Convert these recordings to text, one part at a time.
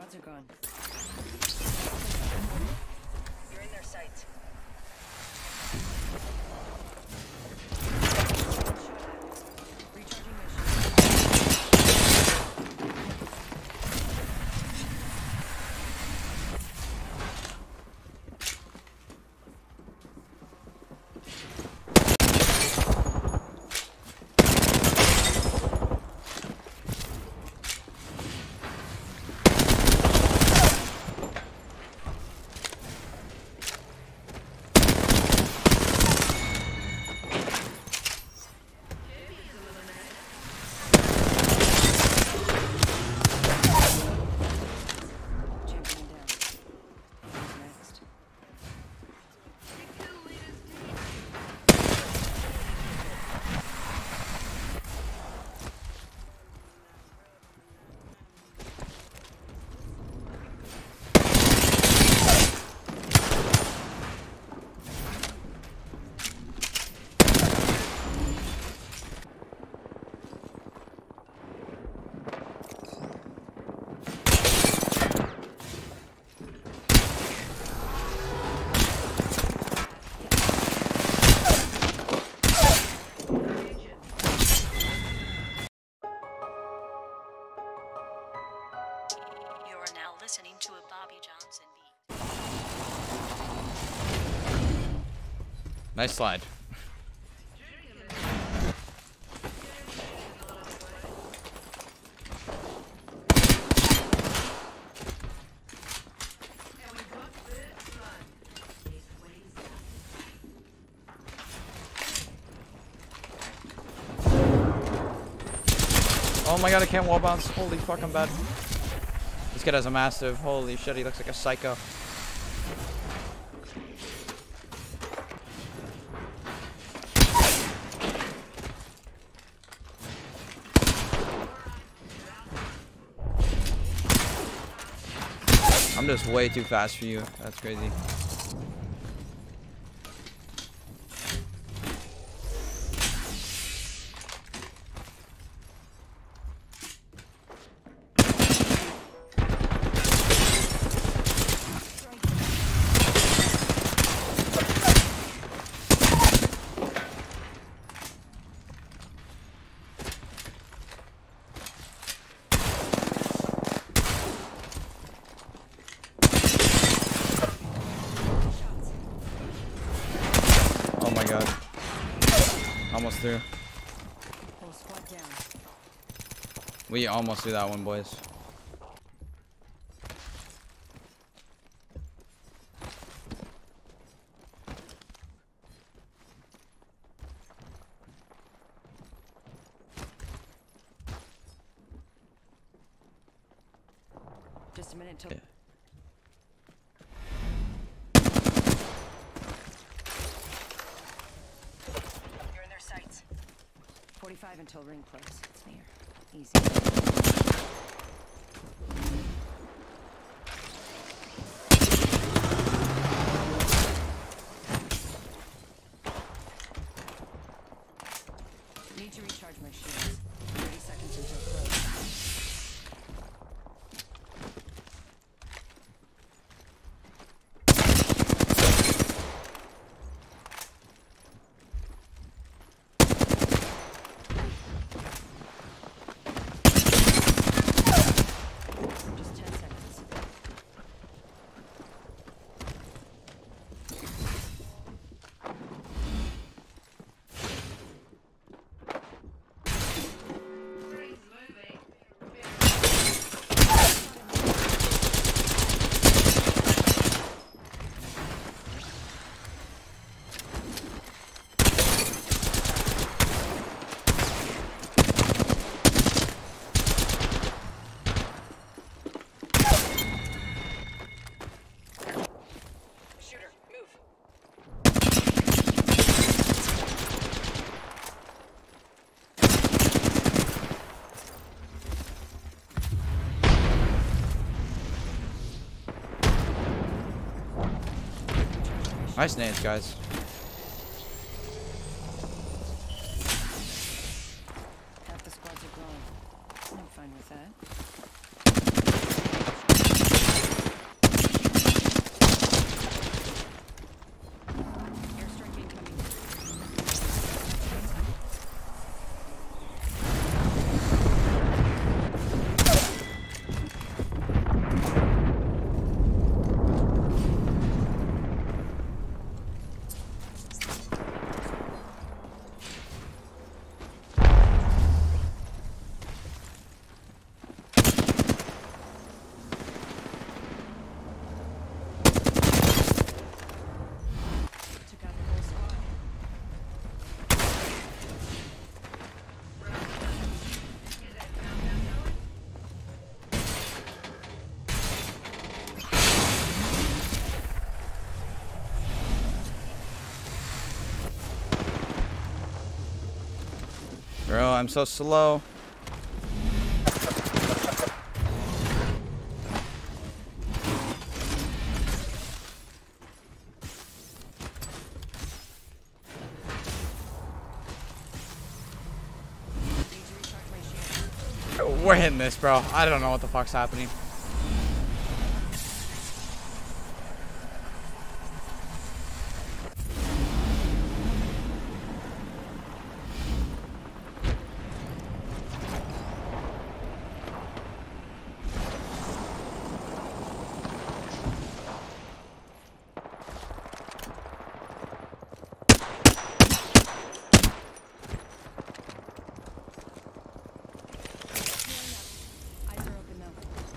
squads are gone. You're in their sights. Recharging my shield. Champion down. Who's next? You are now listening to a Bobby Johnson beat. Nice slide. Oh my god, I can't wall bounce. Holy fuck, I'm bad. This kid has a massive. Holy shit, he looks like a psycho. I'm just way too fast for you. That's crazy. Oh my god. Almost through. Whole squad down. We almost threw that one, boys. Just a minute till. Yeah. You're in their sights. 45 until ring close. It's near. Easy. Need to recharge my shields. 30 seconds until close. Just 10 seconds. Shooter, move. Nice nades, guys. Half the squads are gone. I'm fine with that. I'm so slow. We're hitting this, bro. I don't know what the fuck's happening. Eyes are open now.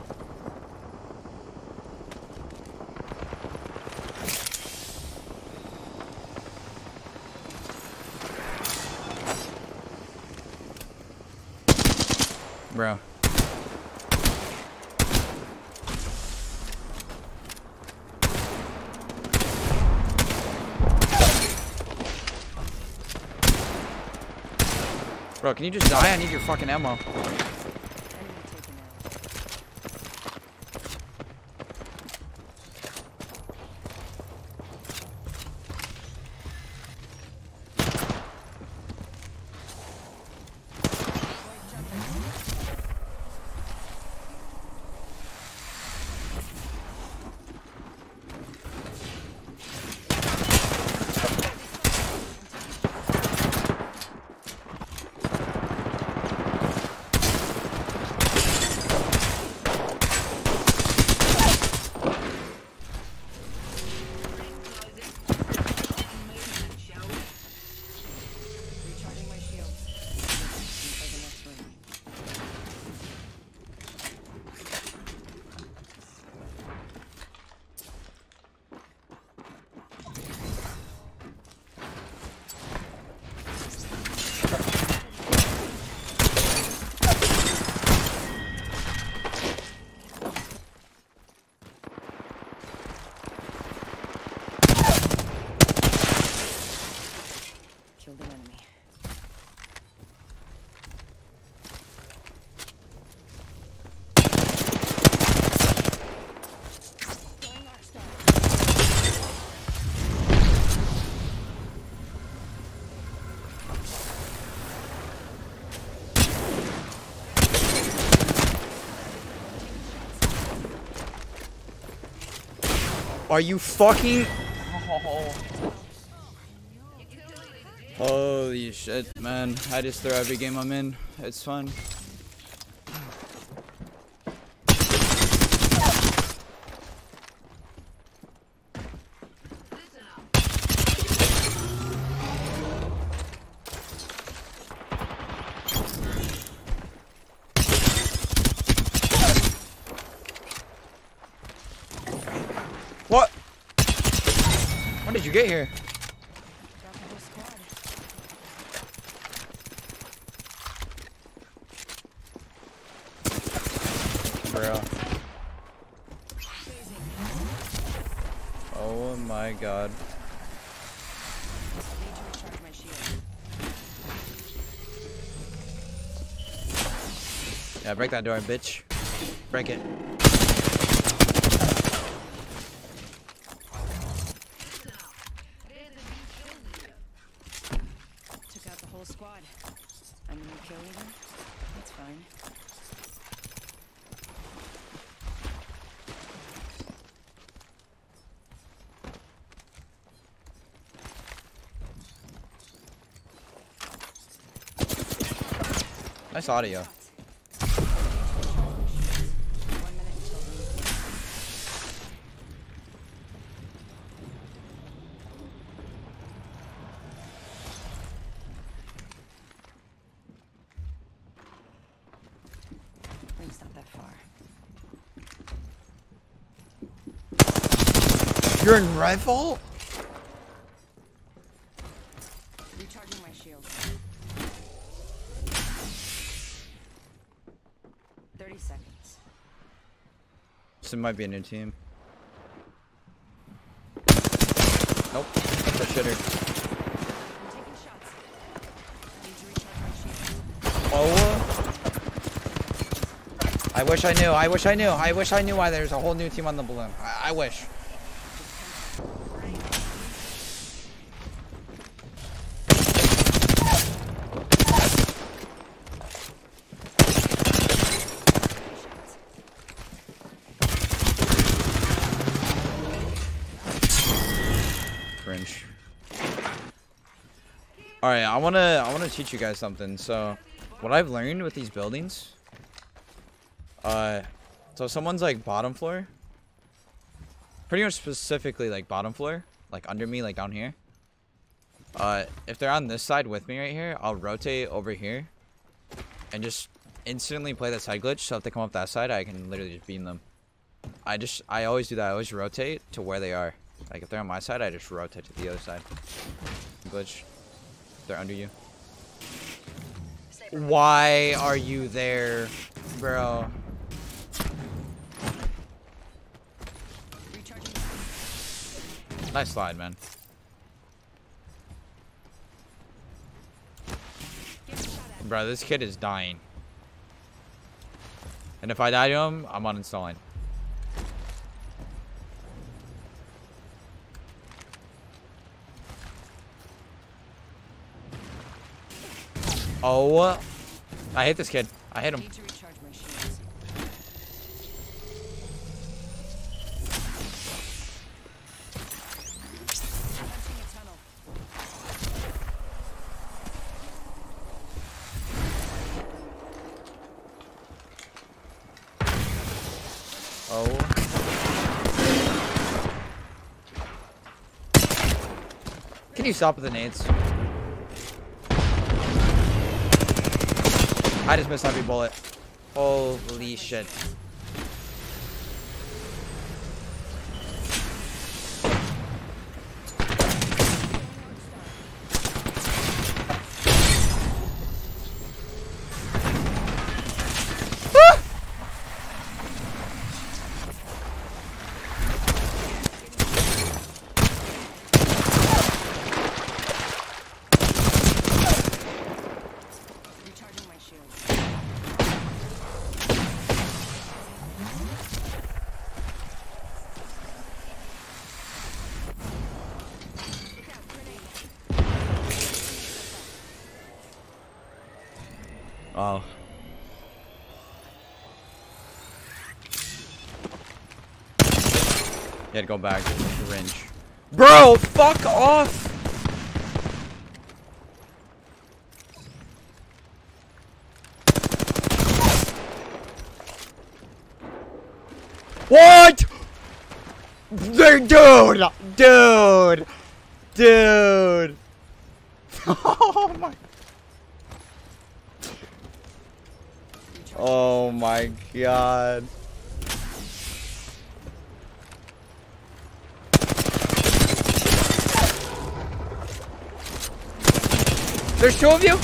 Bro. Bro, can you just die? I need your fucking ammo. Enemy taken out. Recharging my shields. Inside the next room. Killed an enemy. Going Arcstar. Are you fucking... Holy shit, man. I just throw every game I'm in. It's fun. What? When did you get here? Got the whole squad. Bro. Oh my god. Need to recharge my shield. Yeah, break that door, bitch. Break it. Took out the whole squad. I'm the new kill leader. That's fine. Nice audio. 1 minute until ring. Ring's not that far. You're in rifle? Recharging my shield. 30 seconds. This might be a new team. Nope. That's a shitter. I'm taking shots. Need to recharge my shield. I wish I knew. I wish I knew. I wish I knew why there's a whole new team on the balloon. I wish. Cringe. All right, I wanna teach you guys something. So, what I've learned with these buildings, so someone's like bottom floor, pretty much specifically like bottom floor, like under me, like down here. If they're on this side with me right here, I'll rotate over here, and just instantly play that side glitch. So if they come up that side, I can literally just beam them. I always do that. I always rotate to where they are. Like if they're on my side, I just rotate to the other side. Glitch. They're under you. Why are you there, bro? Nice slide, man. Bro, this kid is dying. And if I die to him, I'm uninstalling. Oh, I hit this kid. I hit him. Need to recharge my shields. Punching a tunnel. Oh. Can you stop with the nades? I just missed every bullet. Holy shit. Recharging my shields. Oh. You had to go back. Cringe. Bro, fuck off! What? Dude! Dude! Dude! Oh my... Oh my god. There's two of you?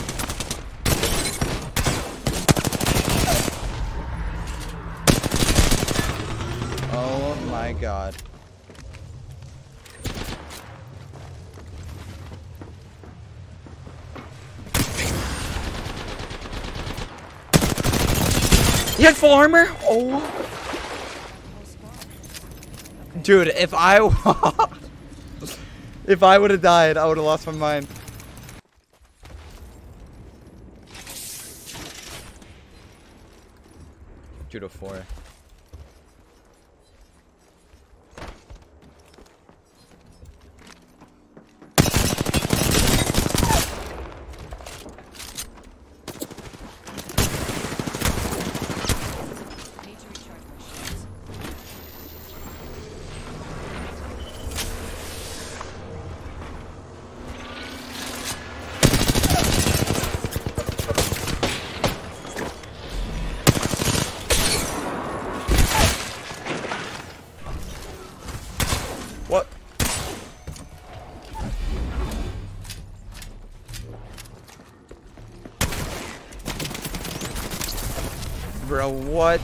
Oh my god. He had full armor? Oh. Dude, if I if I would have died, I would have lost my mind. Judo 4. Need to recharge my shields. What? Bro, what?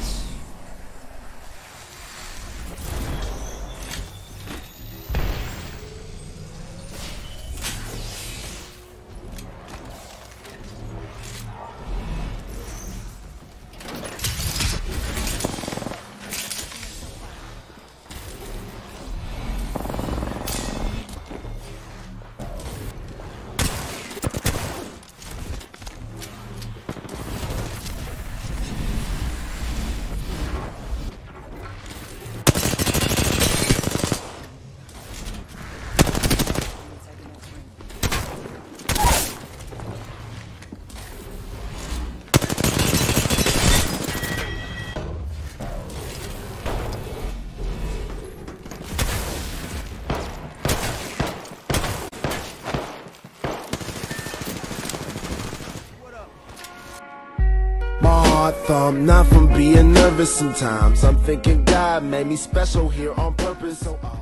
thumb, not from being nervous sometimes. I'm thinking God made me special here on purpose, so